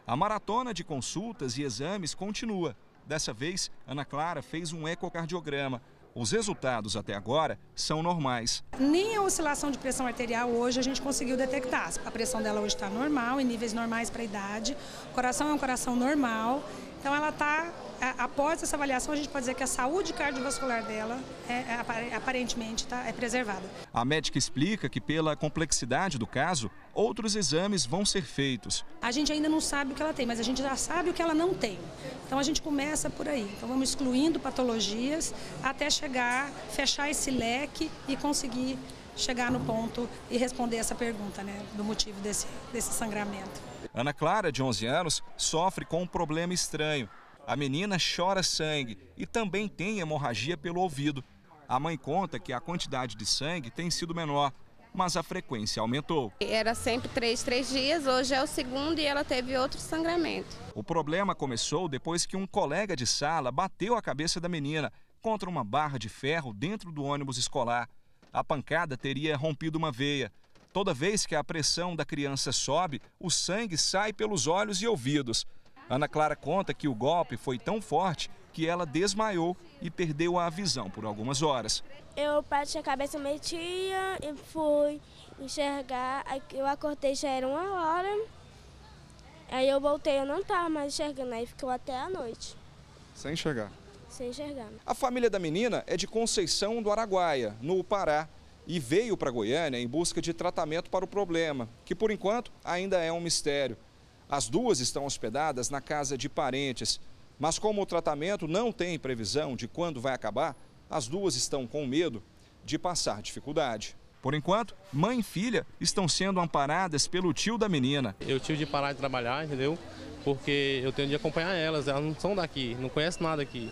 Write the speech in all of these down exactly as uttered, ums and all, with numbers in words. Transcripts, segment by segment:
A maratona de consultas e exames continua. Dessa vez, Ana Clara fez um ecocardiograma. Os resultados até agora são normais. Nem a oscilação de pressão arterial hoje a gente conseguiu detectar. A pressão dela hoje está normal, em níveis normais para a idade. O coração é um coração normal. Então ela está, após essa avaliação, a gente pode dizer que a saúde cardiovascular dela é, é, aparentemente tá, é preservada. A médica explica que pela complexidade do caso, outros exames vão ser feitos. A gente ainda não sabe o que ela tem, mas a gente já sabe o que ela não tem. Então a gente começa por aí. Então vamos excluindo patologias até chegar, fechar esse leque e conseguir chegar no ponto e responder essa pergunta, né, do motivo desse, desse sangramento. Ana Clara, de onze anos, sofre com um problema estranho. A menina chora sangue e também tem hemorragia pelo ouvido. A mãe conta que a quantidade de sangue tem sido menor, mas a frequência aumentou. Era sempre três, três dias, hoje é o segundo e ela teve outro sangramento. O problema começou depois que um colega de sala bateu a cabeça da menina contra uma barra de ferro dentro do ônibus escolar. A pancada teria rompido uma veia. Toda vez que a pressão da criança sobe, o sangue sai pelos olhos e ouvidos. Ana Clara conta que o golpe foi tão forte que ela desmaiou e perdeu a visão por algumas horas. Eu bati a cabeça meio-dia e fui enxergar. Eu acordei, já era uma hora. Aí eu voltei, eu não estava mais enxergando, aí ficou até a noite. Sem enxergar? Sem enxergar. A família da menina é de Conceição do Araguaia, no Pará, e veio para Goiânia em busca de tratamento para o problema, que por enquanto ainda é um mistério. As duas estão hospedadas na casa de parentes, mas como o tratamento não tem previsão de quando vai acabar, as duas estão com medo de passar dificuldade. Por enquanto, mãe e filha estão sendo amparadas pelo tio da menina. Eu tive de parar de trabalhar, entendeu? Porque eu tenho de acompanhar elas, elas não são daqui, não conhecem nada aqui.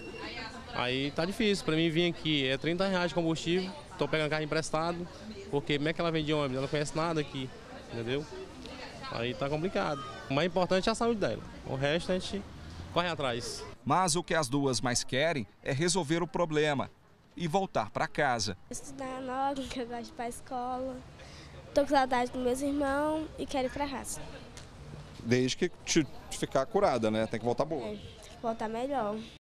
Aí tá difícil, para mim vir aqui é trinta reais de combustível, tô pegando carro emprestado, porque como é que ela vem de ônibus? Ela não conhece nada aqui, entendeu? Aí tá complicado. O mais importante é a saúde dela, o resto a gente corre atrás. Mas o que as duas mais querem é resolver o problema e voltar para casa. Estudar logo, que eu gosto de ir para a escola, tô com saudade dos meus irmãos e quero ir para casa. Desde que te ficar curada, né? Tem que voltar boa. É, tem que voltar melhor.